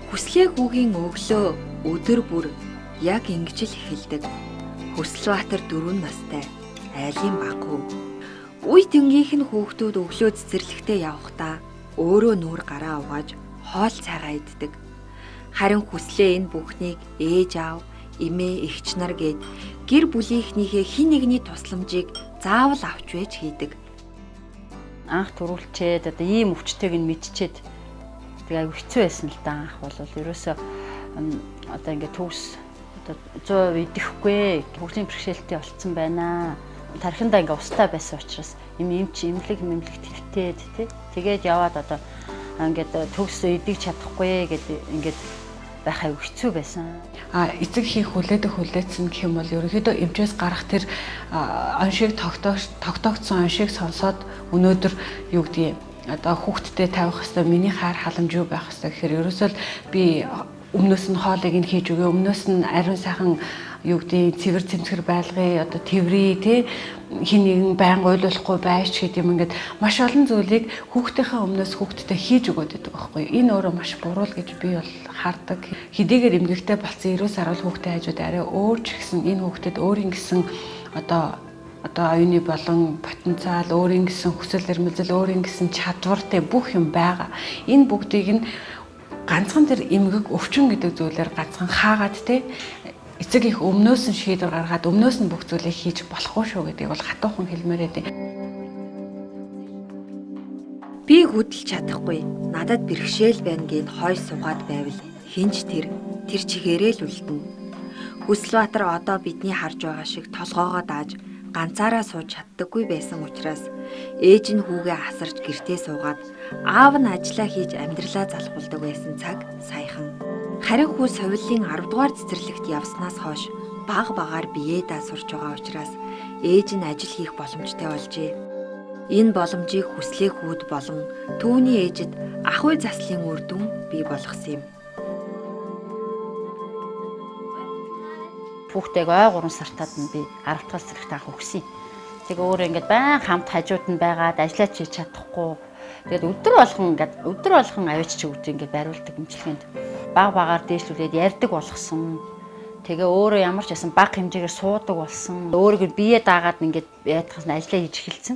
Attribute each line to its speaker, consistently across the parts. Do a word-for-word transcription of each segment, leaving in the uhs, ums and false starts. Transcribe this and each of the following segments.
Speaker 1: Хүслээ хүүгийн өглөө өдөр бүр яг ингэж л эхэлдэг. Хүслбаатар дөрвөн настай айлын баггүй. Үе тэнгийнх нь хүүхдүүд өглөө цэцэрлэгтээ явахдаа өөрөө нүүр гараа угааж хоол цайгаа иддэг. Харин хүслээ энэ бүхнийг ээж аав, эмээ, эгч нар гээд гэр бүлийнхнийхээ хин нэгний тусламжийг заавал авч байж хийдэг.
Speaker 2: Анх төрүүлчээд одоо ийм өвчтөйг нь мэдчихэд тэгээ аюу хэцүү байсан л да. Анх бол ерөөсөө одоо ингээд төгс одоо зөө идэхгүй хөгжлийн бэрхшээлтэй болцсон байна. Тархиндаа ингээд устаа байсан учраас юм эмч эмнэлэг мэмлэг твтээд тий. Тэгээд яваад одоо ингээд төгс идэж чадахгүй гэдэг ингээд байх аюу хэцүү байсан.
Speaker 3: А эцэг хийх хүлээдэг хүлээсэн гэх юм бол ерөнхийдөө эмчээс гарах тэр оншиг тогтоогч тогтоогдсон оншиг сонсоод өнөөдөр юу гэдгийг одоо хүүхдтэй тавих хэвээр миний хайр халамж юу байх хэвээр гэхээр ерөөсөө би өмнөөс нь хоолыг нь хийж өгөө, өмнөөс нь ариун сайхан юу гэдэг цэвэр цэмцгэр байлгыг одоо тэврий тий хин нэгэн байн ойлгохгүй байж гэдэг юм ингээд маш олон зүйлийг хүүхдийнхээ өмнөөс хүүхдтэй хийж өгöd байдаг байхгүй. Энэ өөрөө маш буруу л гэж би бол хардаг. Хэдийгээр эмгэгтэй болсон эрүүл сарвал хүүхдээ хажууд арай өөр ч гэсэн энэ хүүхдэд өөрийн гэсэн одоо одоо оюуны болон потенциал, өөрийн гэсэн хүсэл эрмэлзэл, өөрийн гэсэн чадвартай бүх юм байгаа. Энэ бүгдийг нь ганцхан тэр эмгэг өвчин гэдэг зүйлээр ганцхан хаагаад те эцэг их өмнөөс нь шийдвэр гаргаад өмнөөс нь бүх зүйлийг хийж болохгүй шүү гэдгийг бол хатуухан хэлмээр байдیں۔
Speaker 1: Би хөдөлж чадахгүй, надад бэрхшээл байна гэд хойш суугаад байвал хинч тэр тэр чигээрээ л үлдэнэ. Хүслбаатар одоо бидний харж байгаа шиг толгоогоо дааж ганцаараа сууж чаддаггүй байсан учраас ээж нь хүүгээ асарч гэртээ суугаад аав нь ажиллаа хийж амьдралаа залхуулдаг байсан цаг саяхан. Харин хүү совиллын арав дугаар цэцэрлэгт явснаас хойш баг багаар биеэ даасурч байгаа учраас ээж нь ажил хийх боломжтой болжээ. Энэ боломжийг хүслээ хүүд болон түүний ээжид ах уй заслын үр дүн бий болгосон юм.
Speaker 2: Хүүхдтэйг ой гурван сартаад нь би арав дахь цэцэрлэгт анх өгсөн. Тэгээ өөрөө ингээд байн хамт хажууд нь байгаад ажиллаж хийж чадахгүй. Тэгээд өдөр болгон ингээд өдөр болгон аваач чи үүд ингээд бариулдаг имчилгээнд баг багаар дээшлүүлээд ярьдаг болгосон. Тэгээ өөрөө ямар ч байсан баг хэмжээгээр суудаг болсон. Өөрийгөө бие даагаад ингээд яадахаас нь ажиллаа хийж эхэлсэн.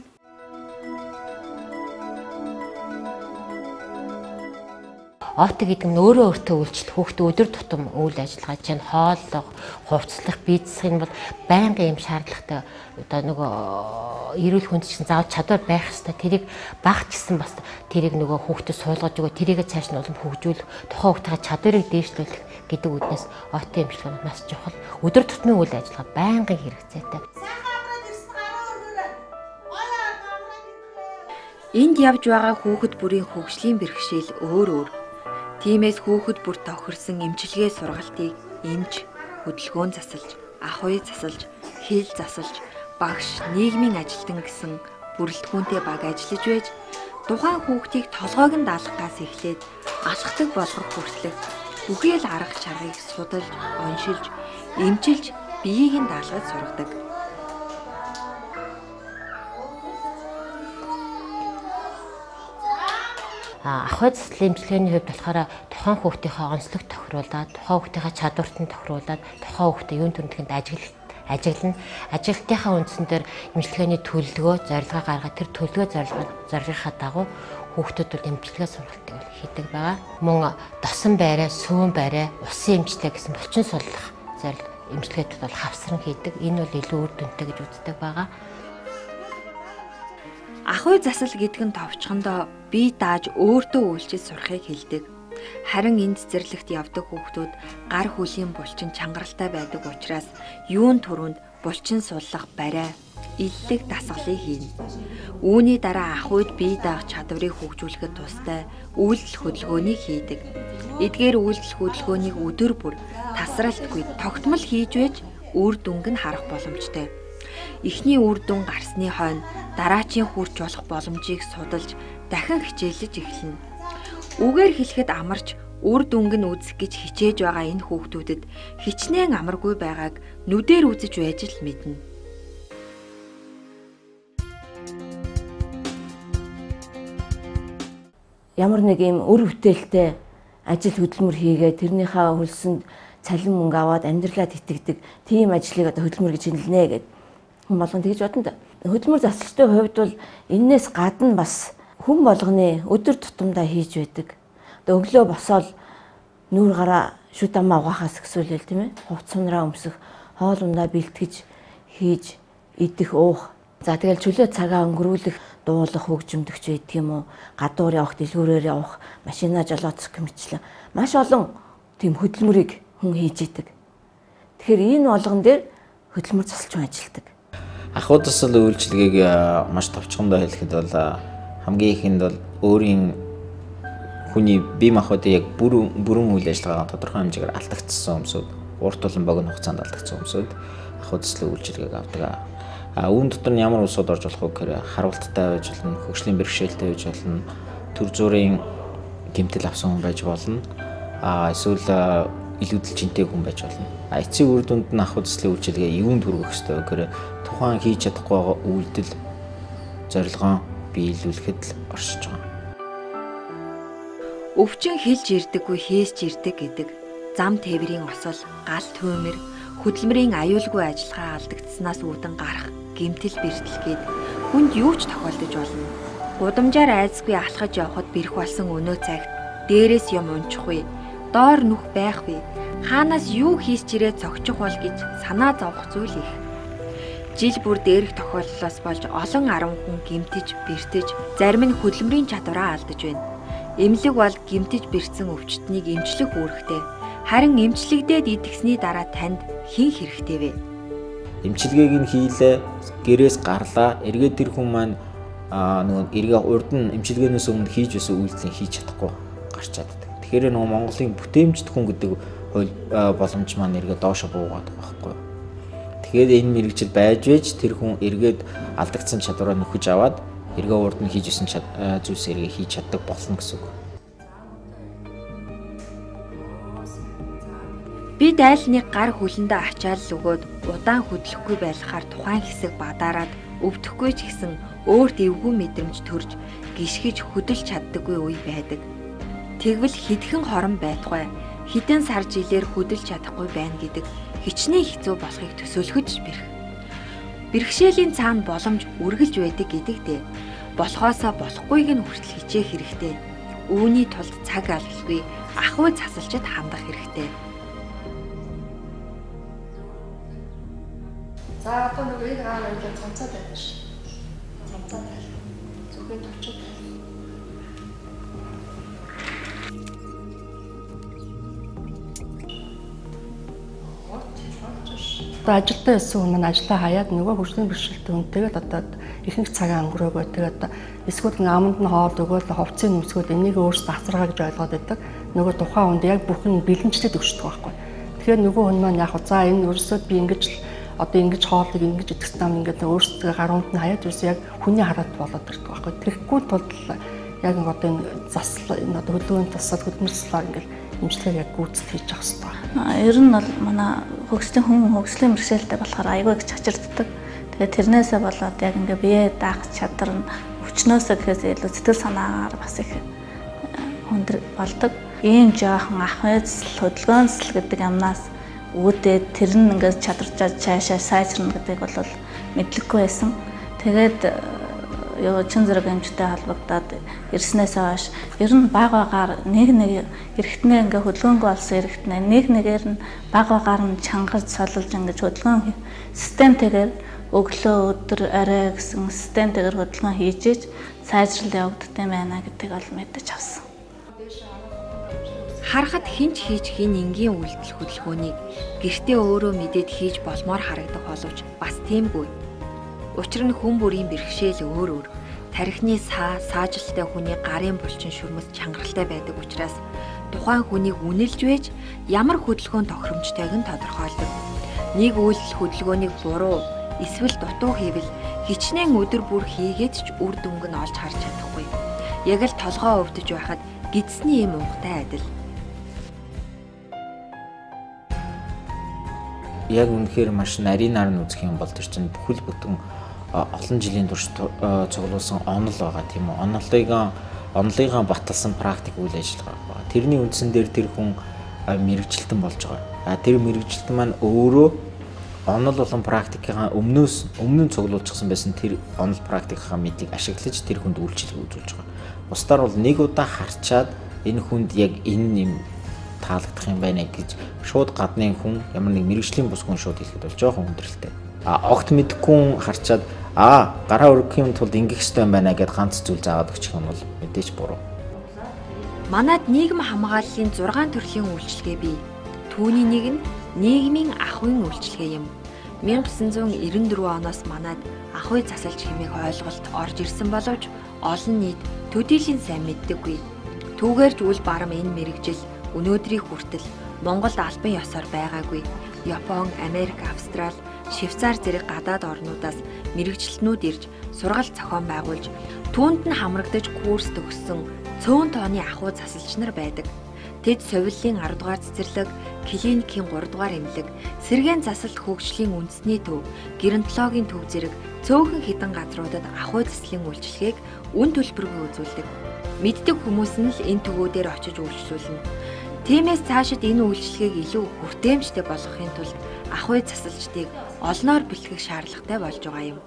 Speaker 4: Оото гэдэг нь өөрөө өөртөө үйлчлэл хүүхдээ өдөр тутам үйл ажиллагаа чинь хооллох, хувцлах, бийцэх нь бол байнгын юм шаардлагатай. Одоо нөгөө эрүүл хүнд чинь заавал чадвар байх хэрэгтэй. Тэрийг багч гэсэн бас тэрийг нөгөө хүүхдэд суулгаж өгөө, тэрийг цааш нь улам хөгжүүлэх, тухайн хүүхдийн чадварыг дээшлүүлэх гэдэг үднээс оото эмчилгээ нь маш чухал. Өдөр тутмын үйл ажиллагаа байнгын хэрэгцээтэй.
Speaker 1: Энд явж байгаа хүүхэд бүрийн хөгжлийн бэрхшээл өөр өөр. Тиймээс хүүхэд бүр тохирсон эмчилгээ сургалтыг эмч, хөдөлгөөн засалж, ах уй засалж, хил засалж, багш, нийгмийн ажилтан гэсэн бүрэлдэхүүнтэй баг ажиллаж байж тухайн хүүхдийг толгойг нь даалгахаас эхлээд алхдаг болгох хүртэлх бүхий л арга чаргыг судалж, оншилж, эмчилж, биеийг нь даалгаж сургадаг.
Speaker 4: Ах уй заслын эмчилгээний хувьд болохоор тухайн хүүхдийнхээ онцлог тохируулаад, тухайн хүүхдийнхээ чадварт нь тохируулаад, тухайн хүүхдээ юун төрөлхөнд ажиглалт ажиглана. Ажилтныхаа үндсэн дээр эмчилгээний төлөвлөгөө, зорилгоо гаргаад тэр төлөвлөгөө зорилгоо зорилгынхаа дагуу хүүхдүүд бол эмчилгээ сургалтыг бол хийдэг байгаа. Мөн досон байраа, сүүн байраа, усын эмчилгээ гэсэн булчин суллах зорилго эмчилгээүүд бол хавсран хийдэг. Энэ бол илүү үр дүнтэй гэж үздэг байгаа.
Speaker 1: Ах уй засал гэдэг нь товчхондоо бие дааж өөртөө үйлчилж сурахыг хэлдэг. Харин энэ цэцэрлэгт явдаг хүүхдүүд гар хөлийн булчин чангаралтай байдаг учраас юун түрүүнд булчин суллах барай, иллэг дасгалыг хийн. Үүний дараа ах уйд бие даах чадварыг хөгжүүлэхэд тустай үйлдэл хөдөлгөөнийг хийдэг. Эдгээр үйлдэл хөдөлгөөнийг өдөр бүр тасралтгүй тогтмол хийж байж үр дүнг нь харах боломжтой. Эхний үр дүн гарсны хойно дараачийн хүрч болох боломжийг судалж дахин хичээлж эхэлнэ. Үгээр хэлэхэд амарч үр дүнг нь үзэх гэж хичээж байгаа энэ хүүхдүүдэд хичнээн амаргүй байгааг нүдээр үзэж байж л мэднэ.
Speaker 5: Ямар нэг юм өр бүтээлтэй ажил хөдөлмөр хийгээд тэрнийхээ хөлсөнд цалин мөнгө аваад амьдралаа тэтгэдэг тийм ажлыг одоо хөдөлмөр гэж хэлнэ гэдэг хүн болгон тэгж бодно да. Хөдөлмөр засалчдын хувьд бол энээс гадна бас хүн болгоны өдөр тутамдаа хийж байдаг. Одоо өглөө босоод нүүр гараа шүд амаа угаахаас эхсүүлээл тийм ээ. Хувц сунраа өмсөх, хоол ундаа бэлтгэж хийж идэх уух. За тэгэл чөлөө цагаа өнгөрүүлэх, дуулах, хөгжимдөгч байдаг юм уу? Гадуур явах, дэлгүүрээр явах, машина жолооцох гэмчлэн маш олон тийм хөдөлмөрийг хүн хийж идэг. Тэгэхээр энэ болгон дээр хөдөлмөр засалч хүн ажилдаг.
Speaker 6: Ахуй засал үйлчилгээг маш товчхондоо хэлэхэд бол хамгийн ихэнд бол өөрийн хүний бие махбодын яг бүрэн бүрэн үйл ажиллагаа тодорхой хэмжээгээр алдагдсан хүмүүсүүд урт улаан богино хугацаанд алдагдсан хүмүүсүүд ахуй заслын үйлчилгээг авдаг. А үүн дотор нь ямар улсууд орж болох вэ гэхээр харуулттай байж болно, хөгжлийн бэрхшээлтэй байж болно, төр зүрийн гэмтэл авсан хүн байж болно. А эсвэл илүүдэл жинтэй хүн байж болно. А эцсийн үр дүнд нь ахуй заслын үйлчилгээ юунд хүргэх ёстой вэ гэхээр тухайн хийж чадахгүй байгаа үйлдэл зорилгоо биелүүлэхэд л оршиж байгаа.
Speaker 1: Өвчин хэлж ирдэггүй хийсч ирдэг гэдэг зам тээврийн осол, гал түймэр, хөдөлмөрийн аюулгүй ажиллагаа алдагдсанаас үүдэн гарах гэмтэл бэртэлгээд хүнд юу ч тохиолдож болно. Гудамжаар айцгүй алхаж явхад бэрх болсон өнөө цагт дээрээс юм унчихгүй, доор нүх байхгүй, хаанаас юу хийсч ирээ цогчих бол гэж санаа зовох зүйл их. Жил бүр дээрх тохиолдлоос болж олон арван хүн гэмтэж, бэртэж, зарим нь хөдөлмөрийн чадвараа алдаж байна. Эмнэлэг бол гэмтэж бэртсэн өвчтнийг эмчлэх үүрэгтэй. Харин эмчлэгдээд идэгсний дараа танд хэн хэрэгтэй вэ?
Speaker 6: Эмчилгээг нь хийлээ, гэрээс гарлаа, эргээд тэр хүн маань нөгөө эргээ урд нь эмчилгээнээс өмнө хийж байсан үйлдэлийг хийж чадахгүй гарч чаддаг. Тэгэхээр нөгөө Монголын бүтээмжт хүн гэдэг боломж маань эргээ доошо буугаад байгаа байхгүй юу? Тэгэхээр энэ мэрэгжил байж вэж тэр хүн эргээд алдагдсан чадвараа нөхөж аваад эргээ урд нь хийж исэн зүйлс эргээ хийж чаддаг болно гэсэн үг.
Speaker 1: Бид айл нэг гар хүлэндээ ачаал өгөөд удаан хөдлөхгүй байлгахаар тухайн хэсэг бадараад өвдөхгүй ч гэсэн өөрт эвгүй мэдрэмж төрж гიშгэж хөдөлж чаддаггүй үе байдаг. Тэгвэл хитгэн хорон байтугай хэдэн сар жилээр хөдөлж чадахгүй байна гэдэг хичнээн хэцүү болохыг төсөөлөхөж бэрх. Бэрхшээлийн цаана боломж үргэлж байдаг гэдэгтэй. Болохоосоо болохгүйг нь хүртэл хичээх хэрэгтэй. Үүний тулд цаг алгалгүй ахуй засалчид хандах хэрэгтэй.
Speaker 7: За одоо нөгөө нэг аа ингээд цамцаад байдаг ш. Цамцаад байл. Зүгөө төвчөд. Одоо ажилдаа байсан хүн маань ажлаа хаяад нөгөө хөгжлийн бэрхшээлтэй үнтэйгээд одоо ихэнх цагаа өнгөрөөгөө тэгээд эсвэл аманд нь хоол өгөөл хувцсыг нүсгөөд энийг өөрсдөө асаргаа гэж ойлгоод байдаг. Нөгөө тухайн хүнд яг бүхэн бэлэнчлээд өгчдөг байхгүй. Тэгэхээр нөгөө хүн маань яг за энэ өөрөөсөө би ингэж одоо ингэж хоолыг ингэж идэхс нам ингээд өөрсдөө гаруунд нь хаяад ерөөсөө яг хүний хараад болоод ирдэг байхгүй. Тэгэхгүй тул яг одоо энэ засал энэ одоо хөдөлгөөний тусаад хөдөлмөр заслаар ингээд имжлэгээр яг гүйцэд хийж явах хэрэгтэй.
Speaker 8: Ер нь бол манай хөгжлийн хүн хөгжлийн бэрхшээлтэй болохоор аягүй их чачирддаг. Тэгээд тэрнээсээ болоод яг ингээ бие даах чадвар нь өвчнөөсөө гэхээс илүү сэтгэл санаагаар бас их хүндэр болдог. Ийм жоохон ахуйц хөдөлгөөнсөл гэдэг амнаас үүдээд тэр нь ингээ чадварчаад цаашаа сайжрна гэдгийг бол мэдлэггүй байсан. Тэгээд ёо чин зэрэг эмчтэй холбогдоод ирснээс хойш ер нь баг багаар нэг нэг эргэтнээ ингээ хөдөлгөөнгөө олсон эргэтнээ нэг нэгээр нь баг багаар нь чангарч солилж ингээ хөдөлгөөн системтэйгээр өглөө өдөр арай гэсэн системтэйгээр хөдөлгөөн хийж сайжрал явагддаг юм байна гэдгийг ол мэдэж авсан.
Speaker 1: Харахад хинч хийж хин энгийн үйлдэл хөдөлгөөнийг гэртээ өөрөө мэдээд хийж болмоор харагдах боловч бас тиймгүй. Учир нь хүн бүрийн бэрхшээл өөр өөр. Тархины саа, саажилттай хүний гарын булчин шүрмэс чангаралтай байдаг учраас тухайн хүнийг үнэлж байж ямар хөдөлгөөн тохиромжтойг нь тодорхойлдог. Нэг үйлдэл хөдөлгөөнийг буруу эсвэл дутуу хийвэл хичнээн өдөр бүр хийгээд ч үр дүнг нь олж харж чадахгүй. Яг л толгоо өвдөж байхад гидсний юм уухтай адил.
Speaker 6: Яг үнэхээр маш нарийн нар нь үзэх юм бол тэр чинь бүхэл бүтэн олон жилийн турш цуглуулсан онол байгаа тийм үү. Онолыг онолыгоо баталсан практик үйл ажиллагаа байна. Тэрний үндсэн дээр тэр хүн мэрэгчлэлтэн болж байгаа. А тэр мэрэгчлэлтэн маань өөрөө онол болон практикийн өмнөөс өмнө нь цуглуулчихсан байсан тэр онол практикийн мэдлийг ашиглаж тэр хүнд үйлчлэг үзүүлж байгаа. Бусдаар бол нэг удаа харчаад энэ хүнд яг энэ юм таалагдах юм байна гэж шууд гадны хүн ямар нэг мэрэгжлийн бус хүн шууд хэлэхэд бол жоохон хүндрэлтэй. А огт мэдгүй харчаад аа гараа өргөх юм тулд ингэх хэрэгтэй байна гэд ганц зүйл заагаад өгчих юм бол мэдээж буруу.
Speaker 1: Манайд нийгэм хамгааллын зургаан төрлийн үйлчилгээ бий. Түүний нэг нь нийгмийн ахуйн үйлчилгээ юм. мянга gyusan девяносто дөрвөн оноос манайд ахуй засалж хэмээх ойлголт орж ирсэн боловч олон нийт төдийлөн сайн мэддэггүй. Түүгээрч үл барам энэ мэрэгжил өнөөдрийн хүртэл Монголд албан ёсоор байгаагүй. Япон, Америк, Австрали, Швейцар зэрэг гадаад орнуудаас мэрэгчлэнүүд ирж сургалт зохион байгуулж түүнд нь хамрагдаж курс төгссөн цөөн тооны ахуй засалч нар байдаг. Тэд совиллын арав дугаар цэцэрлэг, клиникийн гурав дугаар эмнэлэг, сэргээн засалт хөгжлийн үндэсний төв, геронтологийн төв зэрэг цөөхөн хэдэн газруудад ахуй заслын үйлчилгээг үн төлбөргүй үзүүлдэг. Мэддэг хүмүүс нь л энэ төвүүдээр очиж үйлчлүүлнэ. Тиймээс цаашид энэ үйлчилгээг илүү хүртээмжтэй болгохын тулд ахуй засалчдыг олноор бэлтгэх шаардлагатай болж байгаа юм.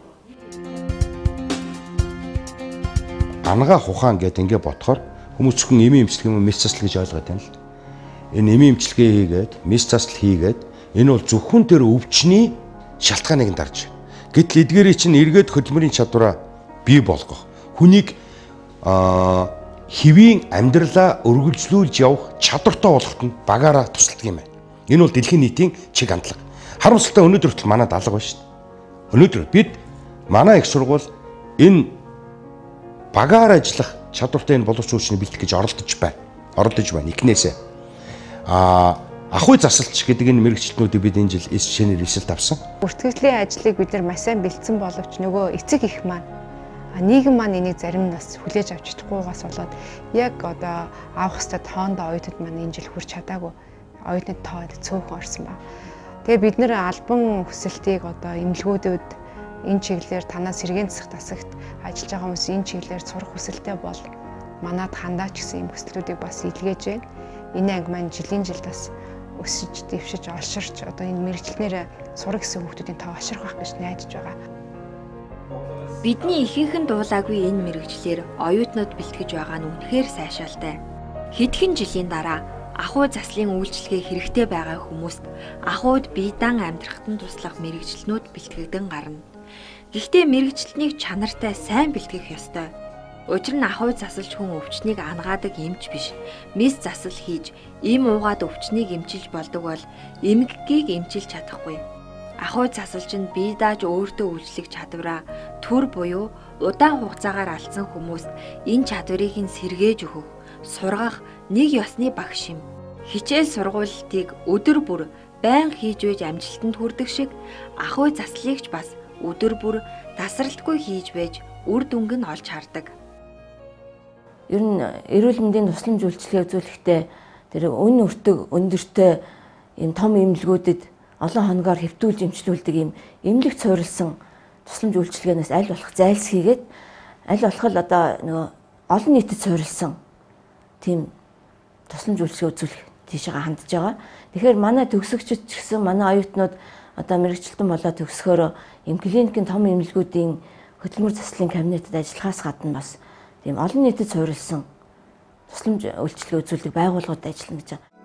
Speaker 9: Ангаа ухаан гэд ингээ бодохоор хүмүүс зөвхөн эми эмчилгээ юм мэс засал гэж ойлгоод байна л. Энэ эми эмчилгээ хийгээд, мэс засал хийгээд энэ бол зөвхөн тэр өвчний шалтгааныг нь дарж байна. Гэтэл эдгээрээ чинь эргээд хөдөлмөрийн чадвараа бий болгох, хүнийг аа хэвийн амьдралаа өргөжлүүлж явах чадвартай болгоход нь багаараа тусалдаг юм байна. Энэ бол дэлхийн нийтийн чиг хандлага. Харамсалтай өнөөдөр хүртэл манай даалга байна шүү дээ. Өнөөдөр бид манай их сургууль энэ багаар ажиллах чадвартай энэ боловч үйлчнийг бэлтгэх гэж оролдож байна. Оролдож байна ихнээсээ. Аа ахуй засалч гэдэг энэ мэрэгчлэтнүүдийг бид энэ жил эс жишээнээр эсэлт авсан.
Speaker 10: Бүртгэгдлийн ажлыг бид нар маш сайн бэлдсэн боловч нөгөө эцэг их маань нийгэм маань энийг зарим нь бас хүлээж авч чадахгүйгаас болоод яг одоо авах хэвээр тоондоо оюутнууд маань энэ жил хүрч чадаагүй. Оюутнууд тоо цөөхөн орсон ба. Тэгээ бид нэр албан хүсэлтийг одоо эмнэлгүүдүүд энэ чиглэлээр танаас сэргээн засах тасагт ажиллаж байгаа хүмүүс энэ чиглэлээр сурах хүсэлтэй бол манад хандаач гэсэн юм хүслүүдийг бас илгээж байна. Энэ анги маань жилийн жилд бас өсөж, дэвшиж, олширч одоо энэ мэрэгчлэнээр сурах гэсэн хүмүүсийн тоо олширх байх гэж найдаж байгаа.
Speaker 1: Бидний ихэнх нь дуулаагүй энэ мэрэгчлэр оюутнууд бэлтгэж байгаа нь үнэхээр сайшаалтай. Хэдхэн жилийн дараа ахуй заслын үйлчилгээ хэрэгтэй байгаа хүмүүст ахуйд бие даан амьдрахад нь туслах мэрэгчлэнүүд бэлтгэгдэн гарна. Гэхдээ мэрэгчлэнийг чанартай сайн бэлтгэх ёстой. Учир нь ахуй засалж хүн өвчнийг ангаадаг эмч биш. Мис засал хийж, им уугаад өвчнийг эмчилж болдог бол эмгэгийг эмчилж чадахгүй. Ахуй засалч нь бие дааж өөртөө үйлчлэх чадвараа төр буюу удаан хугацаагаар алдсан хүмүүст энэ чадварыг нь сэргээж өгөх, сургах нэг ёсны багш юм. Хичээл сургуулийг өдөр бүр байнга хийж байж амжилтанд хүрдэг шиг ахуй заслыг ч бас өдөр бүр тасралтгүй хийж байж үр дүнг нь олж хардаг.
Speaker 5: Ер нь эрүүл мэндийн тусламж үйлчилгээ үзүүлэхдээ тэр өн өртөг өндөртэй ийм том эмнэлгүүдэд олон хоногоор хэвтүүлж эмчлүүлдэг ийм эмнэлэг цуурилсан тусламж үйлчилгээнээс аль болох зайлсхийгээд аль болох л одоо нөгөө олон нийтэд цуурилсан тийм тусламж үйлчилгээ үзүүлэх тийшээ хандж байгаа. Тэгэхээр манай төгсөгчид ч гэсэн манай оюутнууд одоо мэрэгчлэлтэн болоод төгсөхөөрөө эм клиникийн том эмнэлгүүдийн хөдөлмөр заслын кабинетад ажиллахаас гадна бас тийм олон нийтэд цуурилсан тусламж үйлчилгээ үзүүлдэг байгууллагууд ажиллана гэж байна.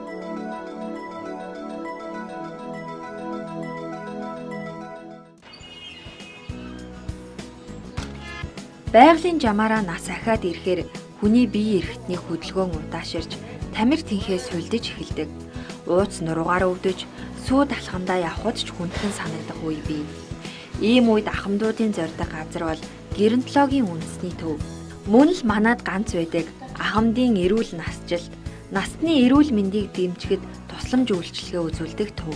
Speaker 1: Байгалийн жамаараа нас ахаад ирэхээр хүний бие эрхтний хөдөлгөөн удааширч тамир тэнхээ сулдиж эхэлдэг. Ууц нуруугаар өвдөж, сүүд алхандаа явхад ч хүндхэн санагдах үе бий. Ийм үед ахмадуудын зорьдог газар бол геронтологийн үндэсний төв. Мөн л манад ганц байдаг ахмадын эрүүл насжилт, насны эрүүл мэндийг дэмжихэд тусламж үйлчилгээ үзүүлдэг төв.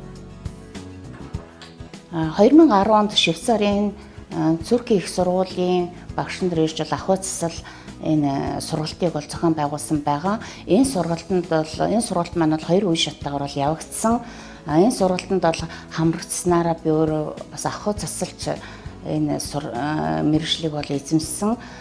Speaker 11: две тысячи десять онд Швейцарын Цүрхийн их сургуулийн багш нар ирж бол ахуй засал энэ сургалтыг бол зохион байгуулсан байгаа. Энэ сургалтанд бол энэ сургалт маань бол хоёр үе шаттайгаар бол явагдсан. Энэ сургалтанд бол хамрагдсанараа би өөрөө бас ахуй засалч энэ мэргэжлийг бол эзэмссэн.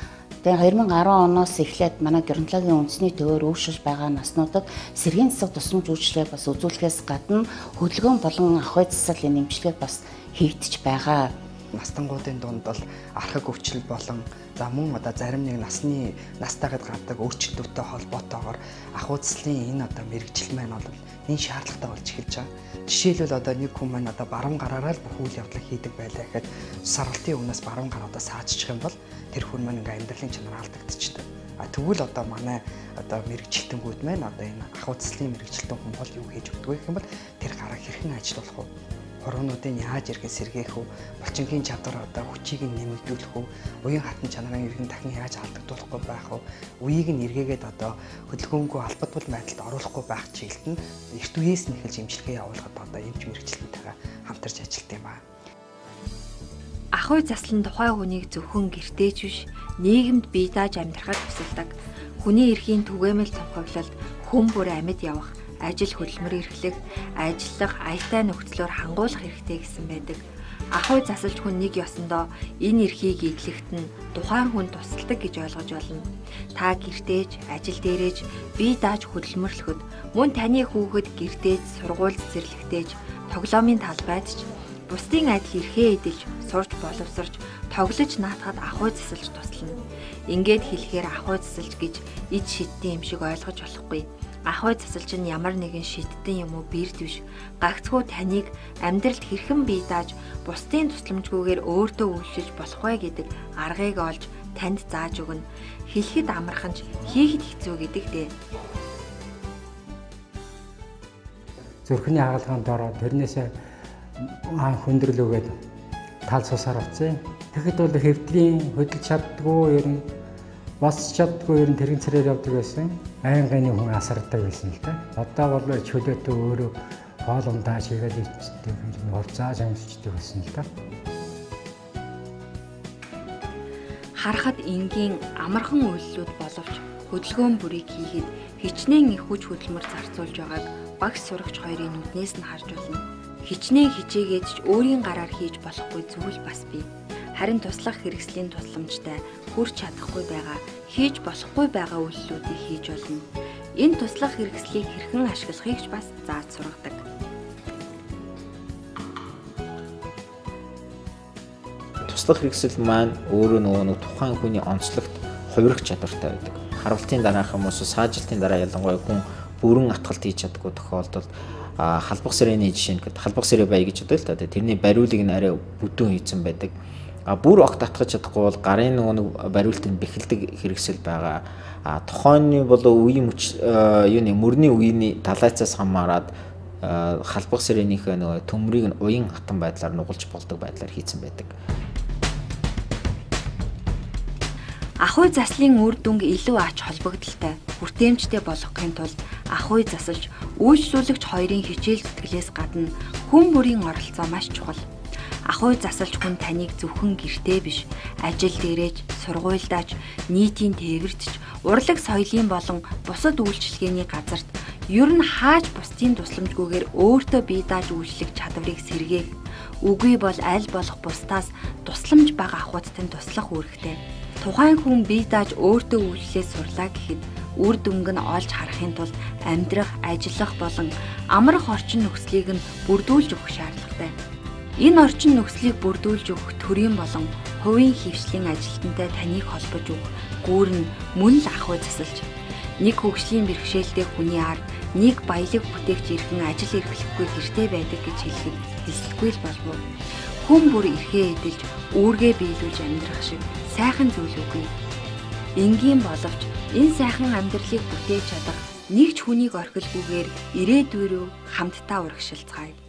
Speaker 11: Тэгээ хоёр мянган арван оноос эхлээд манай геронтологийн үндэсний төвөөр өөрчлөж байгаа наснуудад сэргийн засаг тусламж үйлчлэгээ бас үзүүлэхээс гадна хөдөлгөөн болон ахуй засалын нэмжлэгээ бас хийгдэж байгаа.
Speaker 12: Настангуудын дунд бол архаг өвчл болон за мөн одоо зарим нэг насны настайгад гардаг өөрчлөлттэй холбоотойгоор ахуй заслын энэ одоо мэрэгжил маань бол энэ шаардлагатай болж эхэлж байгаа. Жишээлбэл одоо нэг хүн маань одоо баруун гараараа л бүх үйл явдлыг хийдэг байлаа гэхэд саргалтын өмнөөс баруун гаруудаа саажчих юм бол тэр хүн маань ингээ амьдралын чанар алдагдчихдаг. А тэгвэл одоо манай одоо мэрэгжилтэнгүүд маань одоо энэ ахуй заслын мэрэгжилтэн хүн бол юу хийж өгдөг вэ гэх юм бол тэр гараа хэрхэн ажилуулах вэ? Хуруунуудын яаж иргэн сэргээх үү? Булчингийн чадвар одоо хүчийг нь нэмэгдүүлэх үү? Уян хатан чанарын иргэн дахин яаж алдагдуулахгүй байх вэ? Үеийг нь эргээгээд одоо хөдөлгөөнгүй албадвал байдалд оруулахгүй байх чиглэлд нь эрт үеэс нь эхэлж имчилгээ явуулахад одоо эмч мэрэгчлэнтэйгээ хамтарч ажилладаг юм байна.
Speaker 1: Ахуй заслан тухайн хүнийг зөвхөн гэртээч биш, нийгэмд бие дааж амьдрахад тусалдаг. Хүний эрхийн түгээмэл тунхаглалд хүн бүр амьд явах, ажил хөдөлмөр эрхлэх, ажиллах, аятай нөхцлөөр хангуулах хэрэгтэй гэсэн байдаг. Ахуй засалж хүн нэг ёсондоо энэ эрхийг эглэхэд нь тухайн хүн тусалдаг гэж ойлгож болно. Та гэртээж, ажил дээрээж, бие дааж хөдөлмөрлөхөд, мөн таны хүүхэд гэртээж, сургуульд цэцэрлэгтээж, тоглоомын талбайд ч бусдын адил эрхээ эдэлж, сурж боловсрч, тоглож наатахад ахуй засалж туслана. Ингээд хэлэхээр ахуй засалж гэж ид шидтийн юм шиг ойлгож болохгүй. Ахуй засалж нь ямар нэгэн шидтэн юм уу бэрд биш. Гагцхүү таныг амьдралд хэрхэн бие дааж, бусдын тусламжгүйгээр өөртөө үйлчилж болох вэ гэдэг аргыг олж танд зааж өгнө. Хэлэхэд амархан ч хийхэд хэцүү гэдэг дээ.
Speaker 13: Зүрхний хагалгаанд ороод тэрнээсээ аан хүндрэл өгөөд тал цусаар авцсан. Тэгэхэд бол хэвдлийн хөдөлж чаддгүй ер нь босч чаддгүй ер нь тэрэн царээр явдаг байсан. Аянганы хүн асардаг байсан л да. Одоо бол чөлөөтөө өөрөө хоол ундаа шигээд ичдэг ер нь урзааж амжичдаг байсан л да.
Speaker 1: Харахад энгийн амархан үйлслүүд боловч хөдөлгөөн бүрийг хийхэд хичнээн их хүч хөдөлмөр зарцуулж байгааг багш сурагч хоёрын нүднээс нь харж болно. Хичнээн хичээгээд ч өөрийн гараар хийж болохгүй зүйл бас бий. Харин туслах хэрэгслийн тусламжтай хүрч чадахгүй байгаа, хийж болохгүй байгаа үйлслүүдийг хийж болно. Энэ туслах хэрэгслийг хэрхэн ашиглахыг ч бас зааж сургадаг.
Speaker 6: Туслах хэрэгсэл маань өөрөө нөгөө нэг тухайн хүний онцлогт хувирах чадвартай байдаг. Харвалтын дараах юм уу, саажилтын дараа ялангуяа хүн бүрэн атгалт хийж чаддаггүй тохиолдолд халбах сэрээний жишээ нь гэдэг халбах сэрээ бай гэж бодъё л та. Тэрний бариулыг нь арай бүдүүн хийсэн байдаг. А бүр огт татгаж чадахгүй бол гарын нөгөө нэг бариултыг бэхэлдэг хэрэгсэл байгаа. А тухайны болоо үеийн мөч юуны мөрний үеийн талайцаас хамаарад халбах сэрээнийхээ нөгөө төмрийг нь уян хатан байдлаар нугалж болдог байдлаар хийсэн байдаг.
Speaker 1: Ахуй заслын үр дүнг илүү ач холбогдолтой, хүртээмжтэй болгохын тулд ахуй засалж, үйлчлүүлэгч хоёрын хичээл зүтгэлээс гадна хүн бүрийн оролцоо маш чухал. Ахуй засалж хүн таныг зөвхөн гэртээ биш, ажил дээрэж, сургуульдаач, нийтийн тээвэртч, урлаг соёлын болон бусад үйлчилгээний газарт ер нь хааж бусдын тусламжгүйгээр өөртөө бие дааж үйлчлэх чадварыг сэргээх. Үгүй бол аль болох бусдаас тусламж бага ахуйдтай туслах үүрэгтэй. Тухайн хүн бие дааж өөртөө үйлчлээ сурлаа гэхэд үр дүнг нь олж харахын тулд амьдрах, ажиллах болон амрах орчин нөхцөлийг нь бүрдүүлж өгөх шаардлагатай. Энэ орчин нөхцөлийг бүрдүүлж өгөх төрийн болон хувийн хөвшлийн ажилтнтай таныг холбож өгөх гүүр нь мөн л ахуй засалж. Нэг хөгжлийн бэрхшээлтэй хүний ард нэг баялаг бүтээгч ирхэн ажил эрхлэхгүй гэртээ байдаг гэж хэлэхэд хэлсэлгүй л болов уу? Хүн бүр эрхээ эдэлж, үүргээ биелүүлж амьдрах шиг сайхан зүйл үгүй. Энгийн боловч энэ сайхан амьдралыг бүтээж чадах нэг ч хүнийг орхилгүйгээр ирээдүй рүү хамтдаа урагшилцгаая.